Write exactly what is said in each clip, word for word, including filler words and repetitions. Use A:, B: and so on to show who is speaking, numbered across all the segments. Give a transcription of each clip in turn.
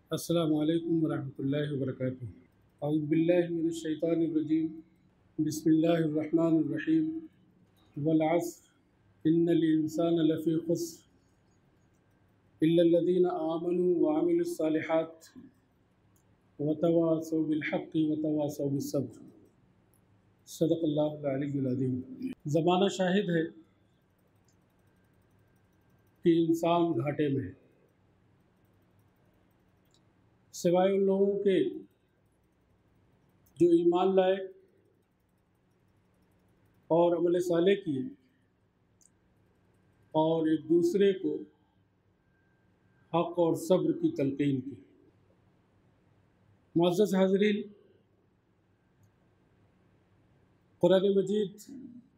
A: السلام علیکم ورحمۃ اللہ وبرکاتہ۔ اعوذ باللہ من الشیطان الرجیم، بسم اللہ الرحمن الرحیم۔ والعصر ان الانسان لفی خسر الا الذین آمنوا وعملوا الصالحات وتواصوا بالحق وتواصوا بالصبر۔ صدق اللہ العلی العظیم۔ زمانہ شاہد ہے کہ انسان گھاٹے میں ہے، سوائے ان لوگوں کے جو ایمان لائے اور عمل صالح کیے اور ایک دوسرے کو حق اور صبر کی تلقین کی۔ معزز حاضرین، قرآن مجید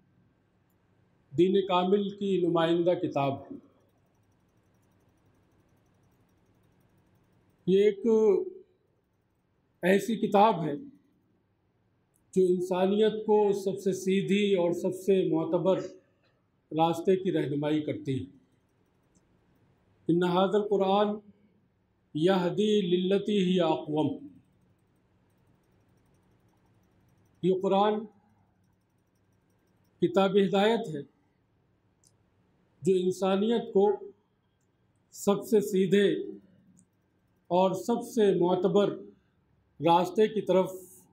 A: دین کامل کی نمائندہ کتاب ہے۔ یہ ایک ایسی کتاب ہے جو انسانیت کو سب سے سیدھی اور سب سے معتبر راستے کی رہنمائی کرتی ہے۔ ان ھذا القرآن یہدی للتی ہی اقوم۔ یہ قرآن کتاب ہدایت ہے جو انسانیت کو سب سے سیدھے اور سب سے معتبر راستے کی طرف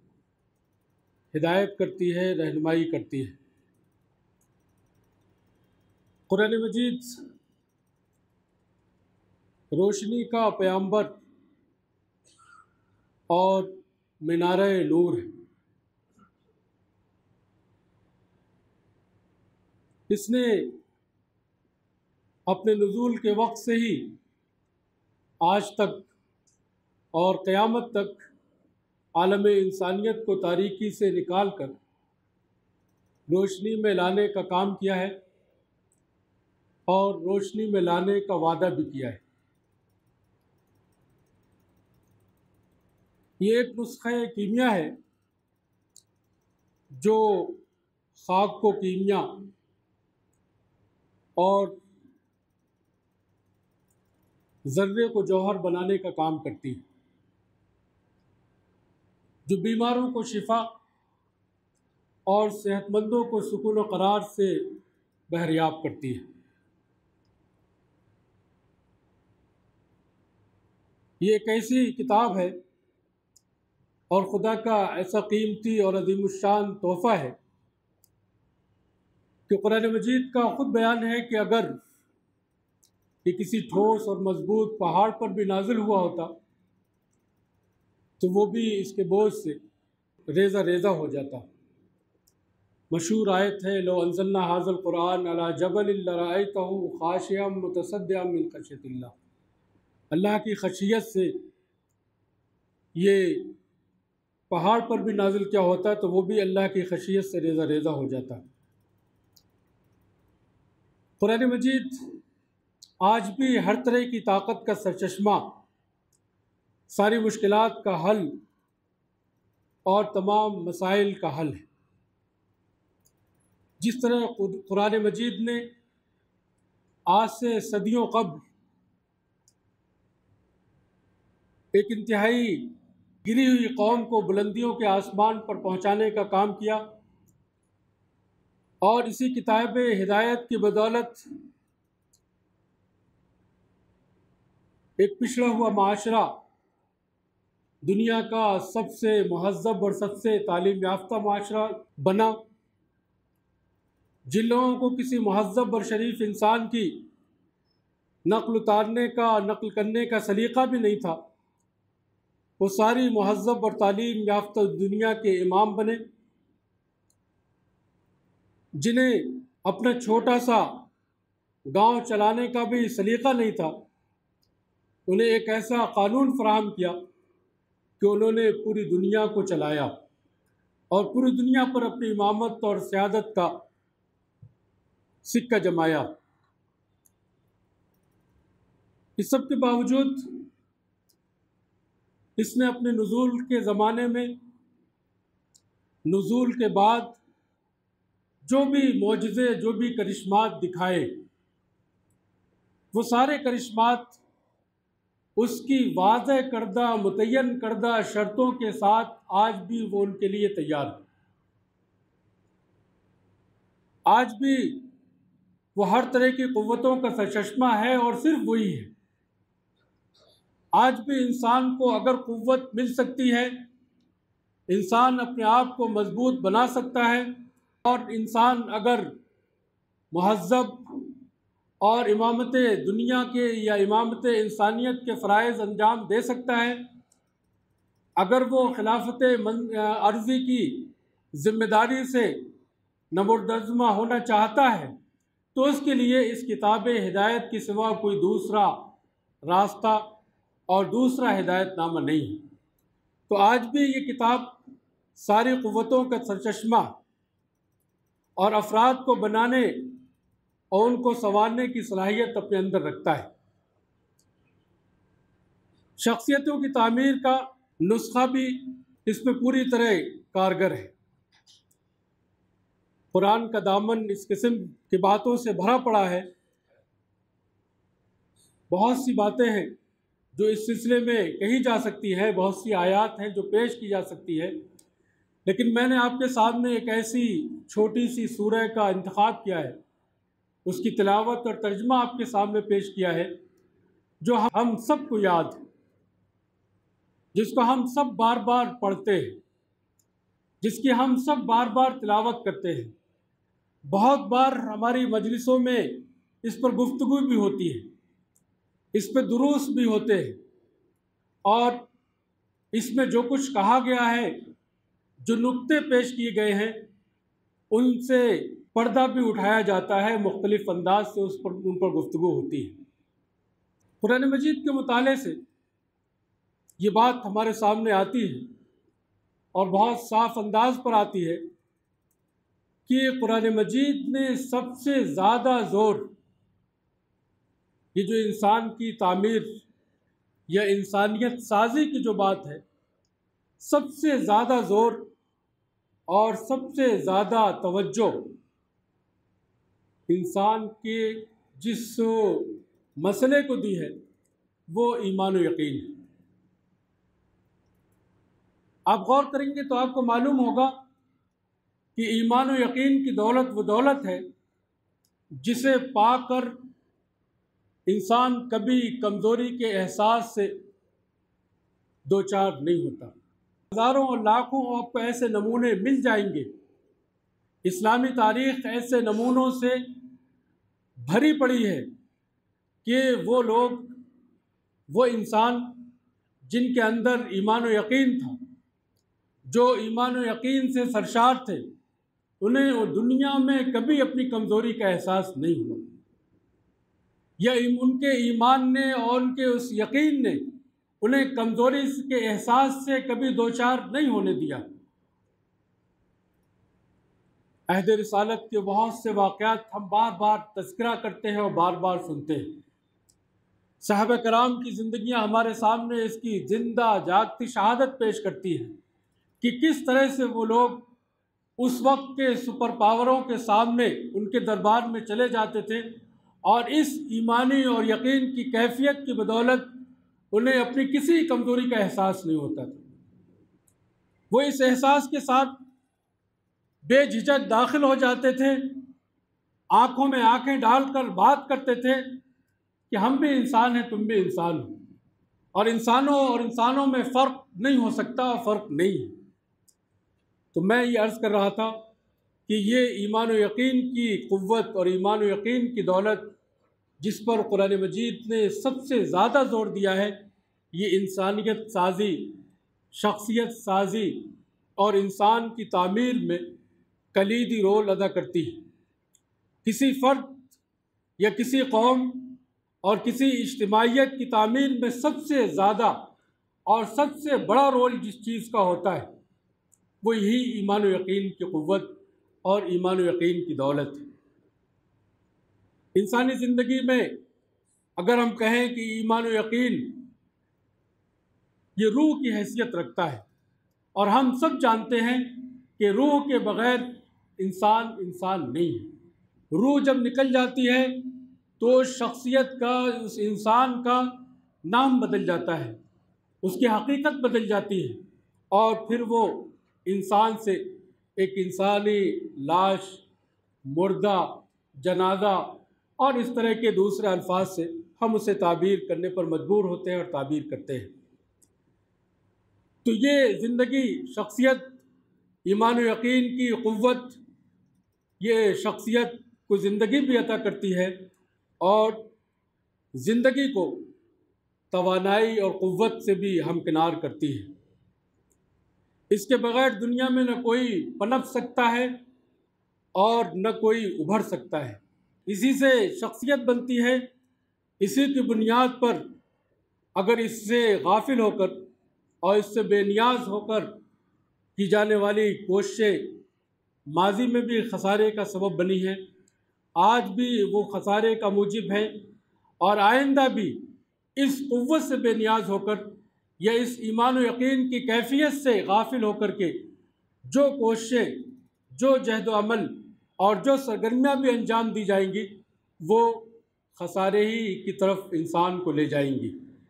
A: ہدایت کرتی ہے، رہنمائی کرتی ہے۔ قرآن مجید روشنی کا پیامبر اور مینارہ نور ہے۔ اس نے اپنے نزول کے وقت سے ہی آج تک اور قیامت تک عالم انسانیت کو تاریکی سے نکال کر روشنی میں لانے کا کام کیا ہے اور روشنی میں لانے کا وعدہ بھی کیا ہے۔ یہ ایک نسخہ کیمیا ہے جو خاک کو کیمیا اور ذرے کو جوہر بنانے کا کام کرتی ہے، جو بیماروں کو شفا اور صحت مندوں کو سکون و قرار سے بہریاب کرتی ہے۔ یہ ایک ایسی کتاب ہے اور خدا کا ایسا قیمتی اور عظیم الشان تحفہ ہے کہ قرآن مجید کا خود بیان ہے کہ اگر یہ کسی ٹھوس اور مضبوط پہاڑ پر بھی نازل ہوا ہوتا تو وہ بھی اس کے بوجھ سے ریزہ ریزہ ہو جاتا۔ مشہور آیت ہے، لو انزلنا ھذا القرآن علی جبل لرأیتہ خاشعا متصدعا من خشیۃ اللہ۔ اللہ کی خشیت سے یہ پہاڑ پر بھی نازل کیا ہوتا تو وہ بھی اللہ کی خشیت سے ریزہ ریزہ ہو جاتا۔ قرآن مجید آج بھی ہر طرح کی طاقت کا سرچشمہ، ساری مشکلات کا حل اور تمام مسائل کا حل ہے۔ جس طرح قرآن مجید نے آج سے صدیوں قبل ایک انتہائی گری ہوئی قوم کو بلندیوں کے آسمان پر پہنچانے کا کام کیا، اور اسی کتاب ہدایت کی بدولت ایک پچھڑا ہوا معاشرہ دنیا کا سب سے مہذب اور سب سے تعلیم یافتہ معاشرہ بنا۔ جن لوگوں کو کسی مہذب اور شریف انسان کی نقل اتارنے کا نقل کرنے کا سلیقہ بھی نہیں تھا، وہ ساری مہذب اور تعلیم یافتہ دنیا کے امام بنے۔ جنہیں اپنا چھوٹا سا گاؤں چلانے کا بھی سلیقہ نہیں تھا، انہیں ایک ایسا قانون فراہم کیا کہ انہوں نے پوری دنیا کو چلایا اور پوری دنیا پر اپنی امامت اور سیادت کا سکہ جمایا۔ اس سب کے باوجود اس نے اپنے نزول کے زمانے میں، نزول کے بعد جو بھی معجزے، جو بھی کرشمات دکھائے، وہ سارے کرشمات اس کی واضح کردہ متعین کردہ شرطوں کے ساتھ آج بھی وہ ان کے لیے تیار ہے۔ آج بھی وہ ہر طرح کی قوتوں کا سرچشمہ ہے اور صرف وہی ہے۔ آج بھی انسان کو اگر قوت مل سکتی ہے، انسان اپنے آپ کو مضبوط بنا سکتا ہے، اور انسان اگر مہذب اور امامت دنیا کے یا امامت انسانیت کے فرائض انجام دے سکتا ہے، اگر وہ خلافت عرضی کی ذمہ داری سے نمودرجمہ ہونا چاہتا ہے، تو اس کے لیے اس کتاب ہدایت کے سوا کوئی دوسرا راستہ اور دوسرا ہدایت نامہ نہیں ہے۔ تو آج بھی یہ کتاب ساری قوتوں کا سرچشمہ اور افراد کو بنانے اور ان کو سنوارنے کی صلاحیت اپنے اندر رکھتا ہے۔ شخصیتوں کی تعمیر کا نسخہ بھی اس میں پوری طرح کارگر ہے۔ قرآن کا دامن اس قسم کی باتوں سے بھرا پڑا ہے۔ بہت سی باتیں ہیں جو اس سلسلے میں کہی جا سکتی ہیں، بہت سی آیات ہیں جو پیش کی جا سکتی ہے، لیکن میں نے آپ کے سامنے ایک ایسی چھوٹی سی سورہ کا انتخاب کیا ہے، اس کی تلاوت اور ترجمہ آپ کے سامنے پیش کیا ہے، جو ہم سب کو یاد ہے، جس کو ہم سب بار بار پڑھتے ہیں، جس کی ہم سب بار بار تلاوت کرتے ہیں۔ بہت بار ہماری مجلسوں میں اس پر گفتگو بھی ہوتی ہے، اس پہ دروس بھی ہوتے ہیں، اور اس میں جو کچھ کہا گیا ہے، جو نکتے پیش کیے گئے ہیں، ان سے پردہ بھی اٹھایا جاتا ہے، مختلف انداز سے اس پر ان پر گفتگو ہوتی ہے۔ قرآن مجید کے مطالعے سے یہ بات ہمارے سامنے آتی ہے اور بہت صاف انداز پر آتی ہے کہ قرآن مجید نے سب سے زیادہ زور یہ جو انسان کی تعمیر یا انسانیت سازی کی جو بات ہے، سب سے زیادہ زور اور سب سے زیادہ توجہ انسان کے جس مسئلے کو دی ہے وہ ایمان و یقین ہے۔ آپ غور کریں گے تو آپ کو معلوم ہوگا کہ ایمان و یقین کی دولت وہ دولت ہے جسے پا کر انسان کبھی کمزوری کے احساس سے دوچار نہیں ہوتا۔ ہزاروں اور لاکھوں آپ کو ایسے نمونے مل جائیں گے، اسلامی تاریخ ایسے نمونوں سے بھری پڑی ہے کہ وہ لوگ، وہ انسان جن کے اندر ایمان و یقین تھا، جو ایمان و یقین سے سرشار تھے، انہیں وہ دنیا میں کبھی اپنی کمزوری کا احساس نہیں ہوا، یا ان کے ایمان نے اور ان کے اس یقین نے انہیں کمزوری کے احساس سے کبھی دوچار نہیں ہونے دیا۔ عہد رسالت کے بہت سے واقعات ہم بار بار تذکرہ کرتے ہیں اور بار بار سنتے ہیں۔ صحابہ کرام کی زندگیاں ہمارے سامنے اس کی زندہ جاگتی شہادت پیش کرتی ہیں کہ کس طرح سے وہ لوگ اس وقت کے سپر پاوروں کے سامنے ان کے دربار میں چلے جاتے تھے، اور اس ایمانی اور یقین کی کیفیت کی بدولت انہیں اپنی کسی کمزوری کا احساس نہیں ہوتا تھا۔ وہ اس احساس کے ساتھ بے جھجک داخل ہو جاتے تھے، آنکھوں میں آنکھیں ڈال کر بات کرتے تھے کہ ہم بھی انسان ہیں، تم بھی انسان ہو، اور انسانوں اور انسانوں میں فرق نہیں ہو سکتا، فرق نہیں ہے۔ تو میں یہ عرض کر رہا تھا کہ یہ ایمان و یقین کی قوت اور ایمان و یقین کی دولت جس پر قرآن مجید نے سب سے زیادہ زور دیا ہے، یہ انسانیت سازی، شخصیت سازی اور انسان کی تعمیر میں کلیدی رول ادا کرتی ہے۔ کسی فرد یا کسی قوم اور کسی اجتماعیت کی تعمیر میں سب سے زیادہ اور سب سے بڑا رول جس چیز کا ہوتا ہے وہ یہی ایمان و یقین کی قوت اور ایمان و یقین کی دولت ہے۔ انسانی زندگی میں اگر ہم کہیں کہ ایمان و یقین یہ روح کی حیثیت رکھتا ہے، اور ہم سب جانتے ہیں کہ روح کے بغیر انسان انسان نہیں ہے۔ روح جب نکل جاتی ہے تو شخصیت کا، اس انسان کا نام بدل جاتا ہے، اس کی حقیقت بدل جاتی ہے، اور پھر وہ انسان سے ایک انسانی لاش، مردہ، جنازہ اور اس طرح کے دوسرے الفاظ سے ہم اسے تعبیر کرنے پر مجبور ہوتے ہیں اور تعبیر کرتے ہیں۔ تو یہ زندگی، شخصیت، ایمان و یقین کی قوت یہ شخصیت کو زندگی بھی عطا کرتی ہے اور زندگی کو توانائی اور قوت سے بھی ہمکنار کرتی ہے۔ اس کے بغیر دنیا میں نہ کوئی پنپ سکتا ہے اور نہ کوئی ابھر سکتا ہے۔ اسی سے شخصیت بنتی ہے، اسی کی بنیاد پر اگر اس سے غافل ہو کر اور اس سے بے نیاز ہو کر کی جانے والی کوششیں ماضی میں بھی خسارے کا سبب بنی ہیں، آج بھی وہ خسارے کا موجب ہے، اور آئندہ بھی اس قوت سے بے نیاز ہو کر یا اس ایمان و یقین کی کیفیت سے غافل ہو کر کے جو کوششیں، جو جہد و عمل اور جو سرگرمیاں بھی انجام دی جائیں گی وہ خسارے ہی کی طرف انسان کو لے جائیں گی۔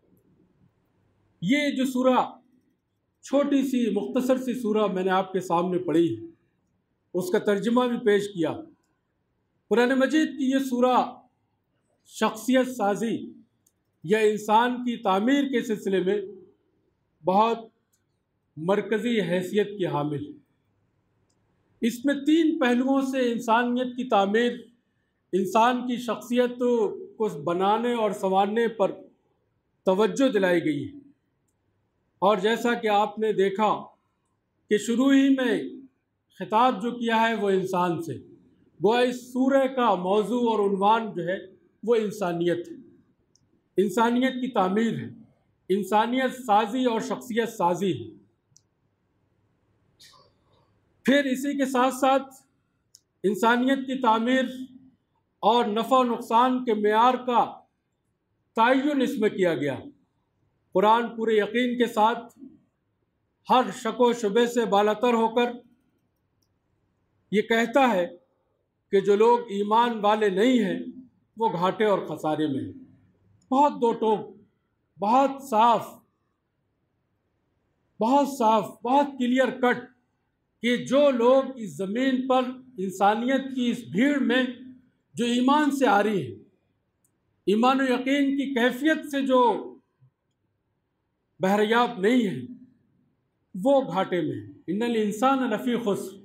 A: یہ جو سورہ، چھوٹی سی مختصر سی سورہ میں نے آپ کے سامنے پڑھی ہے، اس کا ترجمہ بھی پیش کیا۔ قرآن مجید کی یہ سورہ شخصیت سازی یا انسان کی تعمیر کے سلسلے میں بہت مرکزی حیثیت کی حامل ہے۔ اس میں تین پہلوؤں سے انسانیت کی تعمیر، انسان کی شخصیت کو بنانے اور سنوارنے پر توجہ دلائی گئی ہے، اور جیسا کہ آپ نے دیکھا کہ شروع ہی میں خطاب جو کیا ہے وہ انسان سے، گویا اس سورہ کا موضوع اور عنوان جو ہے وہ انسانیت ہے، انسانیت کی تعمیر ہے، انسانیت سازی اور شخصیت سازی ہے۔ پھر اسی کے ساتھ ساتھ انسانیت کی تعمیر اور نفع و نقصان کے معیار کا تعین اس میں کیا گیا۔ قرآن پورے یقین کے ساتھ ہر شک و شبہ سے بالاتر ہو کر یہ کہتا ہے کہ جو لوگ ایمان والے نہیں ہیں وہ گھاٹے اور خسارے میں ہیں۔ بہت دو ٹوک، بہت صاف، بہت صاف، بہت کلیئر کٹ کہ جو لوگ اس زمین پر انسانیت کی اس بھیڑ میں جو ایمان سے آ رہی ہے، ایمان و یقین کی کیفیت سے جو بہریاب نہیں ہے، وہ گھاٹے میں ہیں۔ ان الانسان لفی خسر۔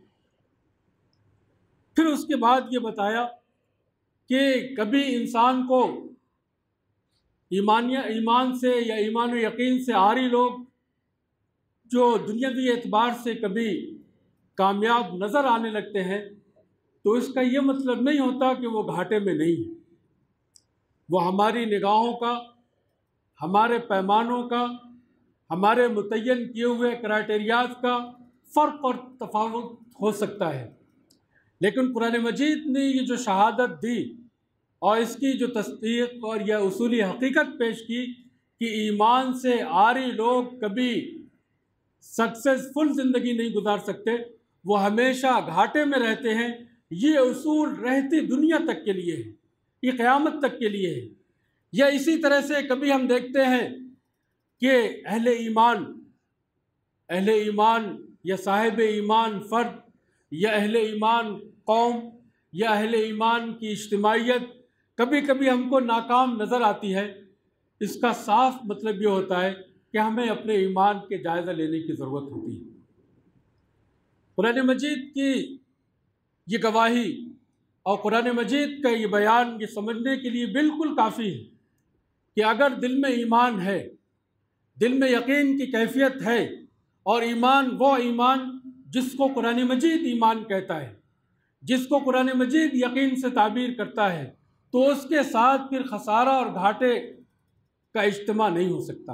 A: پھر اس کے بعد یہ بتایا کہ کبھی انسان کو ایمانیہ ایمان سے یا ایمان و یقین سے آ رہی لوگ جو دنیاوی اعتبار سے کبھی کامیاب نظر آنے لگتے ہیں تو اس کا یہ مطلب نہیں ہوتا کہ وہ گھاٹے میں نہیں ہے۔ وہ ہماری نگاہوں کا، ہمارے پیمانوں کا، ہمارے متعین کیے ہوئے کرائٹیریاز کا فرق اور تفاوت ہو سکتا ہے، لیکن قرآن مجید نے یہ جو شہادت دی اور اس کی جو تصدیق اور یہ اصولی حقیقت پیش کی کہ ایمان سے آری لوگ کبھی سکسیسفل زندگی نہیں گزار سکتے، وہ ہمیشہ گھاٹے میں رہتے ہیں، یہ اصول رہتی دنیا تک کے لیے ہے، یہ قیامت تک کے لیے ہے۔ یا اسی طرح سے کبھی ہم دیکھتے ہیں کہ اہل ایمان اہل ایمان یا صاحب ایمان فرد یا اہل ایمان قوم یا اہل ایمان کی اجتماعیت کبھی کبھی ہم کو ناکام نظر آتی ہے۔ اس کا صاف مطلب یہ ہوتا ہے کہ ہمیں اپنے ایمان کے جائزہ لینے کی ضرورت ہوتی ہے۔ قرآن مجید کی یہ گواہی اور قرآن مجید کا یہ بیان یہ سمجھنے کے لیے بالکل کافی ہے کہ اگر دل میں ایمان ہے، دل میں یقین کی کیفیت ہے، اور ایمان وہ ایمان جس کو قرآن مجید ایمان کہتا ہے، جس کو قرآن مجید یقین سے تعبیر کرتا ہے، تو اس کے ساتھ پھر خسارہ اور گھاٹے کا اجتماع نہیں ہو سکتا۔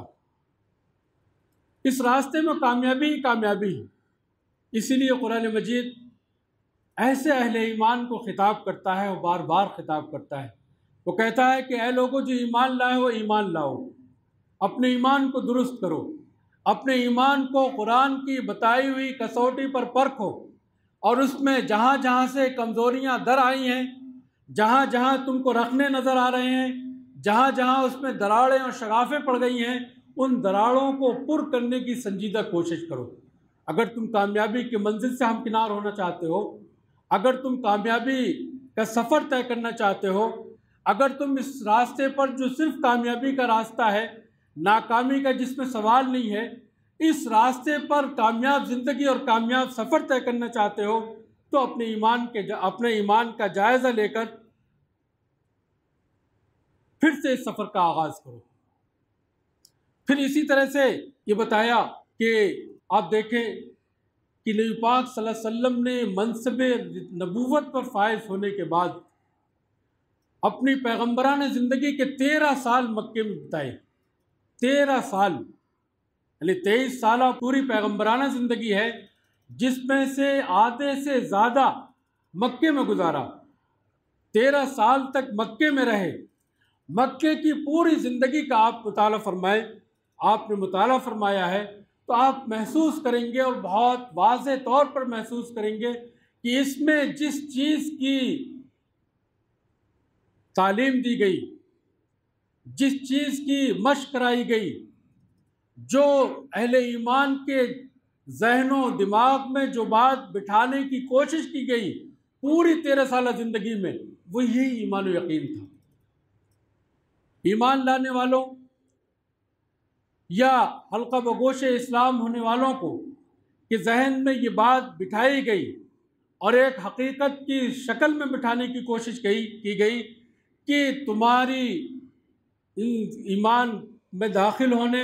A: اس راستے میں کامیابی ہی کامیابی ہے۔ اسی لیے قرآن مجید ایسے اہل ایمان کو خطاب کرتا ہے اور بار بار خطاب کرتا ہے۔ وہ کہتا ہے کہ اے لوگوں جو ایمان لائے ہو ایمان لاؤ، اپنے ایمان کو درست کرو، اپنے ایمان کو قرآن کی بتائی ہوئی کسوٹی پر پرکھو، اور اس میں جہاں جہاں سے کمزوریاں در آئی ہیں، جہاں جہاں تم کو رکھنے نظر آ رہے ہیں، جہاں جہاں اس میں دراڑیں اور شگافیں پڑ گئی ہیں ان دراڑوں کو پر کرنے کی سنجیدہ کوشش کرو۔ اگر تم کامیابی کی منزل سے ہمکنار ہونا چاہتے ہو، اگر تم کامیابی کا سفر طے کرنا چاہتے ہو، اگر تم اس راستے پر جو صرف کامیابی کا راستہ ہے، ناکامی کا جس میں سوال نہیں ہے، اس راستے پر کامیاب زندگی اور کامیاب سفر طے کرنا چاہتے ہو تو اپنے ایمان کے اپنے ایمان کا جائزہ لے کر پھر سے اس سفر کا آغاز کرو۔ پھر اسی طرح سے یہ بتایا کہ آپ دیکھیں کہ نبی پاک صلی اللہ علیہ وسلم نے منصب نبوت پر فائز ہونے کے بعد اپنی پیغمبرانہ زندگی کے تیرہ سال مکے میں بتائے۔ تیرہ سال یعنی تیئیس سالہ پوری پیغمبرانہ زندگی ہے، جس میں سے آدھے سے زیادہ مکے میں گزارا۔ تیرہ سال تک مکے میں رہے۔ مکے کی پوری زندگی کا آپ مطالعہ فرمائیں، آپ نے مطالعہ فرمایا ہے تو آپ محسوس کریں گے اور بہت واضح طور پر محسوس کریں گے کہ اس میں جس چیز کی تعلیم دی گئی، جس چیز کی مشق کرائی گئی، جو اہل ایمان کے ذہن و دماغ میں جو بات بٹھانے کی کوشش کی گئی پوری تیرہ سالہ زندگی میں، وہ یہی ایمان و یقین تھا۔ ایمان لانے والوں یا حلقہ بگوش اسلام ہونے والوں کو کہ ذہن میں یہ بات بٹھائی گئی اور ایک حقیقت کی شکل میں بٹھانے کی کوشش کی گئی کہ تمہاری ایمان میں داخل ہونے،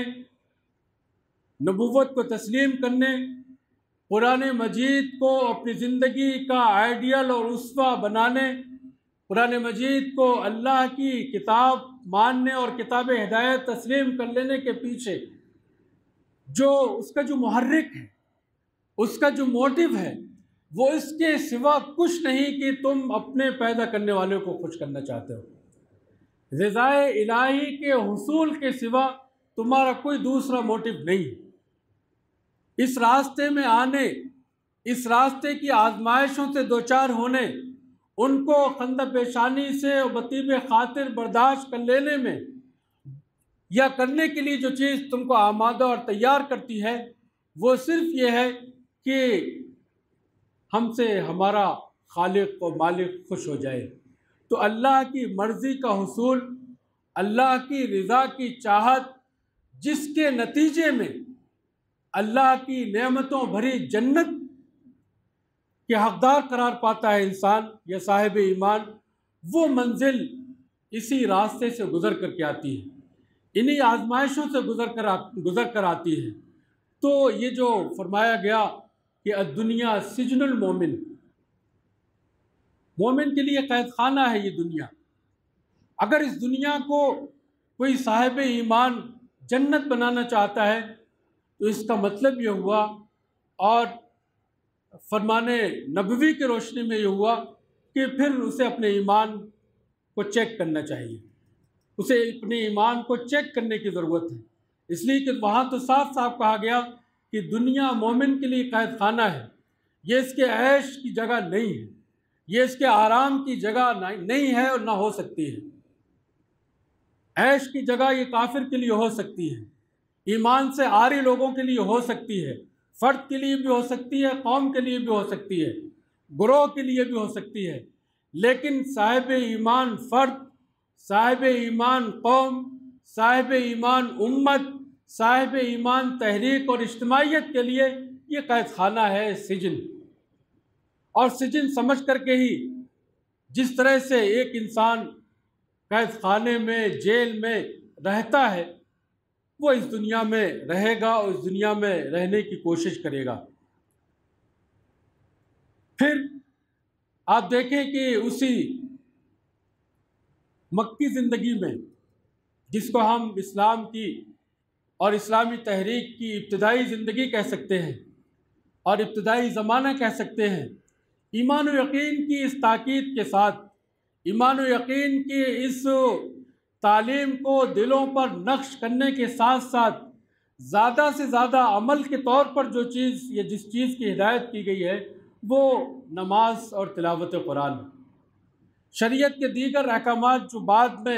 A: نبوت کو تسلیم کرنے، قرآن مجید کو اپنی زندگی کا آئیڈیل اور اسوہ بنانے، قرآن مجید کو اللہ کی کتاب ماننے اور کتاب ہدایت تسلیم کر لینے کے پیچھے جو اس کا جو محرک ہے، اس کا جو موٹیو ہے، وہ اس کے سوا کچھ نہیں کہ تم اپنے پیدا کرنے والے کو خوش کرنا چاہتے ہو۔ رضائے الہی کے حصول کے سوا تمہارا کوئی دوسرا موٹیو نہیں۔ اس راستے میں آنے، اس راستے کی آزمائشوں سے دوچار ہونے، ان کو خندہ پیشانی سے بطیب خاطر برداشت کر لینے میں یا کرنے کے لیے جو چیز تم کو آمادہ اور تیار کرتی ہے وہ صرف یہ ہے کہ ہم سے ہمارا خالق و مالک خوش ہو جائے۔ تو اللہ کی مرضی کا حصول، اللہ کی رضا کی چاہت، جس کے نتیجے میں اللہ کی نعمتوں بھری جنت کے حقدار قرار پاتا ہے انسان یا صاحب ایمان، وہ منزل اسی راستے سے گزر کر کے آتی ہے، انہی آزمائشوں سے گزر کر گزر کر آتی ہے۔ تو یہ جو فرمایا گیا کہ الدنیا سجن المومن، مومن کے لیے قید خانہ ہے یہ دنیا۔ اگر اس دنیا کو کوئی صاحب ایمان جنت بنانا چاہتا ہے تو اس کا مطلب یہ ہوا، اور فرمان نبوی کی روشنی میں یہ ہوا کہ پھر اسے اپنے ایمان کو چیک کرنا چاہیے، اسے اپنے ایمان کو چیک کرنے کی ضرورت ہے۔ اس لیے کہ وہاں تو صاف صاف کہا گیا کہ دنیا مومن کے لیے قید خانہ ہے، یہ اس کے عیش کی جگہ نہیں ہے، یہ اس کے آرام کی جگہ نہیں ہے اور نہ ہو سکتی ہے۔ عیش کی جگہ یہ کافر کے لیے ہو سکتی ہے، ایمان سے عاری لوگوں کے لیے ہو سکتی ہے، فرد کے لیے بھی ہو سکتی ہے، قوم کے لیے بھی ہو سکتی ہے، گروہ کے لیے بھی ہو سکتی ہے، لیکن صاحب ایمان فرد، صاحب ایمان قوم، صاحب ایمان امت، صاحب ایمان تحریک اور اجتماعیت کے لیے یہ قید خانہ ہے، سجن۔ اور سجن سمجھ کر کے ہی جس طرح سے ایک انسان قید خانے میں، جیل میں رہتا ہے، وہ اس دنیا میں رہے گا اور اس دنیا میں رہنے کی کوشش کرے گا۔ پھر آپ دیکھیں کہ اسی مکی زندگی میں، جس کو ہم اسلام کی اور اسلامی تحریک کی ابتدائی زندگی کہہ سکتے ہیں اور ابتدائی زمانہ کہہ سکتے ہیں، ایمان و یقین کی اس تاکید کے ساتھ، ایمان و یقین کی اس تعلیم کو دلوں پر نقش کرنے کے ساتھ ساتھ زیادہ سے زیادہ عمل کے طور پر جو چیز یا جس چیز کی ہدایت کی گئی ہے وہ نماز اور تلاوت قرآن۔ شریعت کے دیگر احکامات جو بعد میں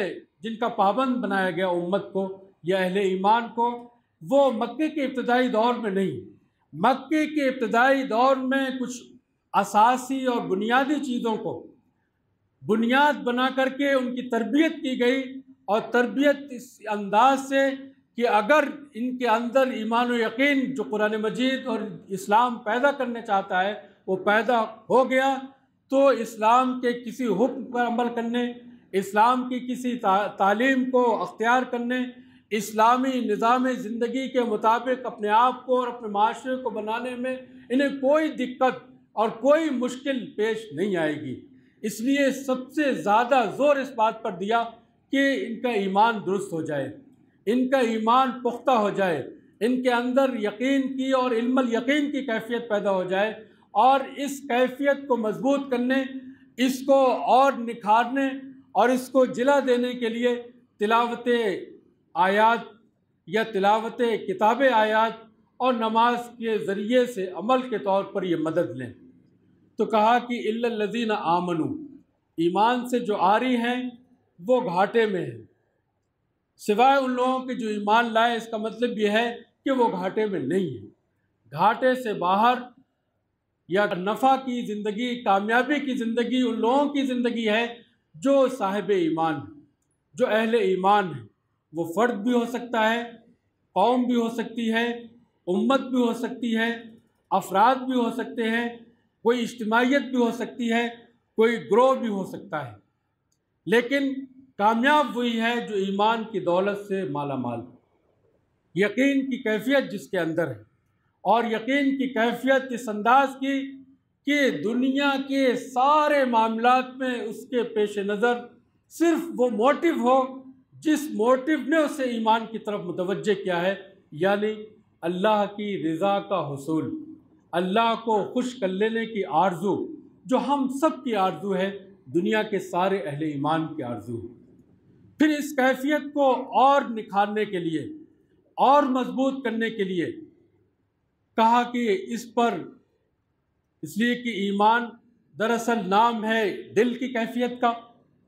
A: جن کا پابند بنایا گیا امت کو یا اہل ایمان کو، وہ مکے کے ابتدائی دور میں نہیں، مکے کے ابتدائی دور میں کچھ اساسی اور بنیادی چیزوں کو بنیاد بنا کر کے ان کی تربیت کی گئی، اور تربیت اس انداز سے کہ اگر ان کے اندر ایمان و یقین جو قرآن مجید اور اسلام پیدا کرنے چاہتا ہے وہ پیدا ہو گیا، تو اسلام کے کسی حکم پر عمل کرنے، اسلام کی کسی تعلیم کو اختیار کرنے، اسلامی نظام زندگی کے مطابق اپنے آپ کو اور اپنے معاشرے کو بنانے میں انہیں کوئی دقت اور کوئی مشکل پیش نہیں آئے گی۔ اس لیے سب سے زیادہ زور اس بات پر دیا کہ ان کا ایمان درست ہو جائے، ان کا ایمان پختہ ہو جائے، ان کے اندر یقین کی اور علم الیقین کی کیفیت پیدا ہو جائے، اور اس کیفیت کو مضبوط کرنے، اس کو اور نکھارنے اور اس کو جلا دینے کے لیے تلاوت آیات یا تلاوت کتاب آیات اور نماز کے ذریعے سے عمل کے طور پر یہ مدد لیں۔ تو کہا کہ الا الذین آمنوا، ایمان سے جو عاری ہیں وہ گھاٹے میں ہیں، سوائے ان لوگوں کے جو ایمان لائے۔ اس کا مطلب یہ ہے کہ وہ گھاٹے میں نہیں ہیں، گھاٹے سے باہر یا نفع کی زندگی، کامیابی کی زندگی ان لوگوں کی زندگی ہے جو صاحب ایمان ہیں، جو اہل ایمان ہیں۔ وہ فرد بھی ہو سکتا ہے، قوم بھی ہو سکتی ہے، امت بھی ہو سکتی ہے، افراد بھی ہو سکتے ہیں، کوئی اجتماعیت بھی ہو سکتی ہے، کوئی گروہ بھی ہو سکتا ہے، لیکن کامیاب وہی ہے جو ایمان کی دولت سے مالا مال، یقین کی کیفیت جس کے اندر ہے، اور یقین کی کیفیت اس انداز کی کہ دنیا کے سارے معاملات میں اس کے پیش نظر صرف وہ موٹیو ہو جس موٹیو نے اسے ایمان کی طرف متوجہ کیا ہے، یعنی اللہ کی رضا کا حصول، اللہ کو خوش کر لینے کی آرزو، جو ہم سب کی آرزو ہے، دنیا کے سارے اہل ایمان کی آرزو ہے۔ پھر اس کیفیت کو اور نکھارنے کے لیے اور مضبوط کرنے کے لیے کہا کہ اس پر، اس لیے کہ ایمان دراصل نام ہے دل کی کیفیت کا،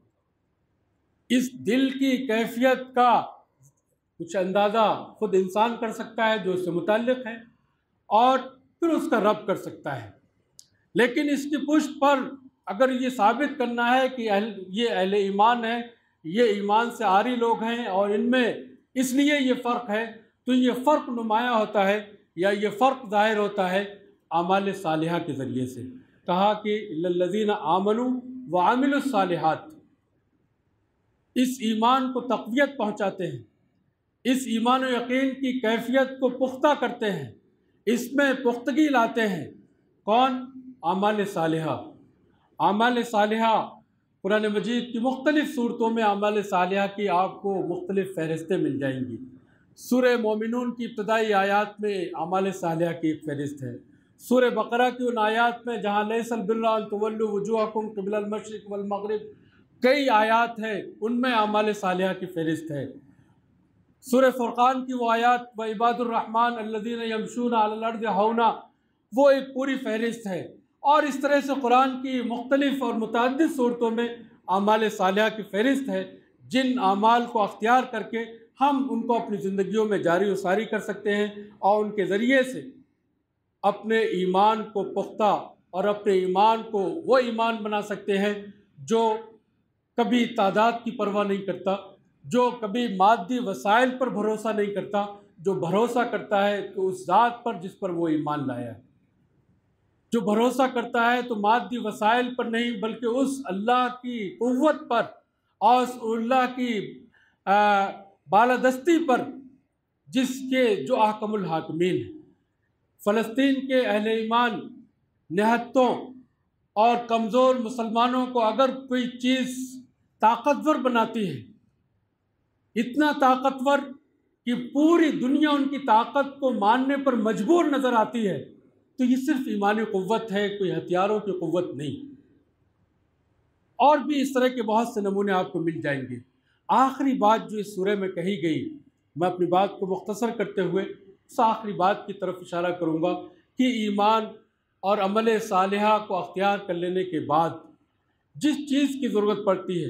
A: اس دل کی کیفیت کا کچھ اندازہ خود انسان کر سکتا ہے جو اس سے متعلق ہے، اور پھر اس کا رب کر سکتا ہے، لیکن اس کی پشت پر اگر یہ ثابت کرنا ہے کہ اہل یہ اہل ایمان ہیں، یہ ایمان سے عاری لوگ ہیں اور ان میں اس لیے یہ فرق ہے، تو یہ فرق نمایاں ہوتا ہے یا یہ فرق ظاہر ہوتا ہے اعمال صالحہ کے ذریعے سے۔ کہا کہ الا الذین آمنوا وعملوا الصالحات، اس ایمان کو تقویت پہنچاتے ہیں، اس ایمان و یقین کی کیفیت کو پختہ کرتے ہیں، اس میں پختگی لاتے ہیں۔ کون؟ اعمال صالحہ۔ اعمال صالحہ قرآن مجید کی مختلف صورتوں میں اعمال صالحہ کی آپ کو مختلف فہرستیں مل جائیں گی۔ سورہ مومنون کی ابتدائی آیات میں اعمال صالحہ کی ایک فہرست ہے، سورہ بقرہ کی ان آیات میں جہاں لیس البر ان تولوا وجوہکم قبل المشرق والمغرب، کئی آیات ہیں ان میں اعمال صالحہ کی فہرست ہے۔ سورہ فرقان کی وہ آیات وعباد الرحمن الذین یمشون علی الارض ہونا، وہ ایک پوری فہرست ہے، اور اس طرح سے قرآن کی مختلف اور متعدد صورتوں میں اعمال صالحہ کی فہرست ہے، جن اعمال کو اختیار کر کے ہم ان کو اپنی زندگیوں میں جاری و ساری کر سکتے ہیں، اور ان کے ذریعے سے اپنے ایمان کو پختہ اور اپنے ایمان کو وہ ایمان بنا سکتے ہیں جو کبھی تعداد کی پرواہ نہیں کرتا، جو کبھی مادی وسائل پر بھروسہ نہیں کرتا، جو بھروسہ کرتا ہے کہ اس ذات پر جس پر وہ ایمان لایا ہے، جو بھروسہ کرتا ہے تو مادی وسائل پر نہیں بلکہ اس اللہ کی قوت پر اور اس اللہ کی بالادستی پر جس کے جو احکم الحاکمین ہیں۔ فلسطین کے اہل ایمان نہتوں اور کمزور مسلمانوں کو اگر کوئی چیز طاقتور بناتی ہے، اتنا طاقتور کہ پوری دنیا ان کی طاقت کو ماننے پر مجبور نظر آتی ہے، تو یہ صرف ایمانی قوت ہے، کوئی ہتھیاروں کی قوت نہیں۔ اور بھی اس طرح کے بہت سے نمونے آپ کو مل جائیں گے۔ آخری بات جو اس سورہ میں کہی گئی، میں اپنی بات کو مختصر کرتے ہوئے اس آخری بات کی طرف اشارہ کروں گا کہ ایمان اور عمل صالحہ کو اختیار کر لینے کے بعد جس چیز کی ضرورت پڑتی ہے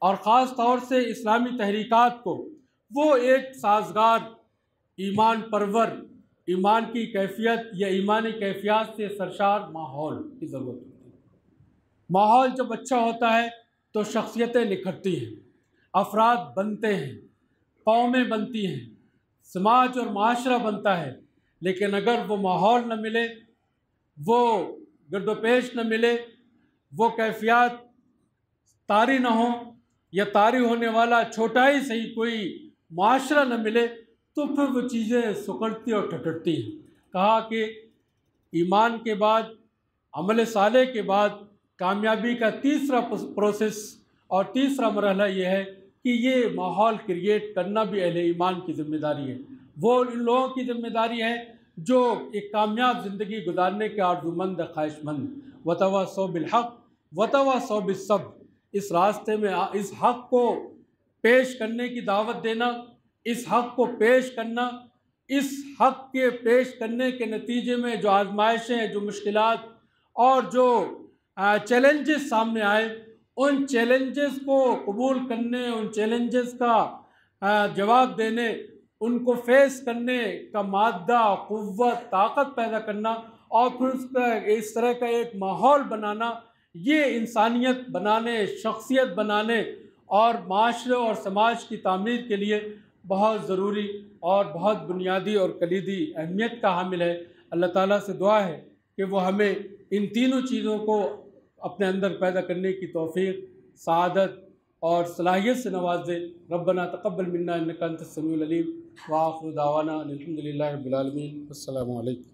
A: اور خاص طور سے اسلامی تحریکات کو وہ ایک سازگار ایمان پرور، ایمان کی کیفیت یا ایمانی کیفیات سے سرشار ماحول کی ضرورت ہوتی ہے۔ ماحول جب اچھا ہوتا ہے تو شخصیتیں نکھرتی ہیں، افراد بنتے ہیں، قومیں بنتی ہیں، سماج اور معاشرہ بنتا ہے۔ لیکن اگر وہ ماحول نہ ملے، وہ گرد و پیش نہ ملے، وہ کیفیات طاری نہ ہوں، یا طاری ہونے والا چھوٹا ہی صحیح کوئی معاشرہ نہ ملے، تو پھر وہ چیزیں سکڑتی اور ٹھٹرتی ہیں۔ کہا کہ ایمان کے بعد، عمل صالح کے بعد کامیابی کا تیسرا پروسیس اور تیسرا مرحلہ یہ ہے کہ یہ ماحول کریٹ کرنا بھی اہل ایمان کی ذمہ داری ہے۔ وہ ان لوگوں کی ذمہ داری ہے جو ایک کامیاب زندگی گزارنے کے آرزومند، خواہش مند۔ وتواصوا بالحق وتواصوا بالصبر، اس راستے میں اس حق کو پیش کرنے کی دعوت دینا، اس حق کو پیش کرنا، اس حق کے پیش کرنے کے نتیجے میں جو آزمائشیں، جو مشکلات اور جو چیلنجز سامنے آئے، ان چیلنجز کو قبول کرنے، ان چیلنجز کا جواب دینے، ان کو فیس کرنے کا مادہ، قوت، طاقت پیدا کرنا، اور پھر اس کا اس طرح کا ایک ماحول بنانا، یہ انسانیت بنانے، شخصیت بنانے اور معاشرے اور سماج کی تعمیر کے لیے بہت ضروری اور بہت بنیادی اور کلیدی اہمیت کا حامل ہے۔ اللہ تعالیٰ سے دعا ہے کہ وہ ہمیں ان تینوں چیزوں کو اپنے اندر پیدا کرنے کی توفیق، سعادت اور صلاحیت سے نواز دے۔ ربنا تقبل منا انک انت السمیع العلیم، وآخر دعوانا الحمد للہ رب العالمین۔ السلام علیکم۔